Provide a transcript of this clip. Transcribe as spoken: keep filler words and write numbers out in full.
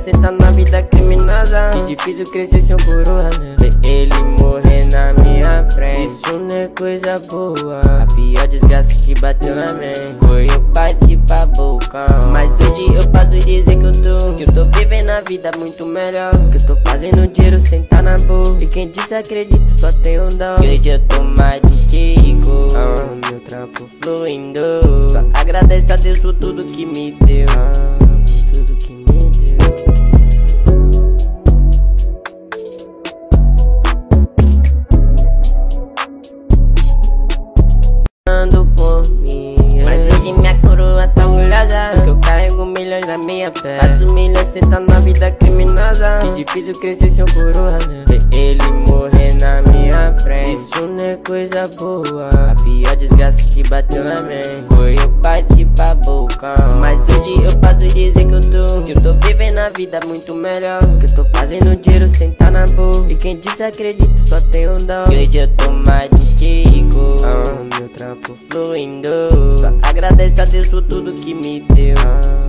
cê tá na vida criminosa. Que difícil crescer sem um coroa, né? Ver ele morrer na minha frente, isso não é coisa boa. A pior desgraça que bateu na mente foi eu partir pra boca. Mas hoje eu posso dizer que eu tô Que eu tô vivendo a vida muito melhor. Que eu tô fazendo dinheiro sem tá na boa. E quem desacredita só tem um dó. Que hoje eu tô mais contigo, ah, meu trampo fluindo. Só agradeço a Deus por tudo que me deu, ah, por tudo que me deu. Por mim, mas hoje minha coroa tá orgulhosa, porque eu carrego milhões na minha pé. Faço milhões, cê tá na vida criminosa. Que difícil crescer sem um coroa, né? Ver ele morrer na minha frente, isso não é coisa boa. A pior desgraça que bateu na mente foi eu partir pra boca. Mas hoje eu posso dizer que eu tô Que eu tô vivendo a vida muito melhor. Que eu tô fazendo dinheiro sem tá na boa. E quem desacredita só tem um dó. Que hoje eu tô mais contigo, ah, meu trampo fluindo. Só agradeço a Deus por tudo que me deu, ah.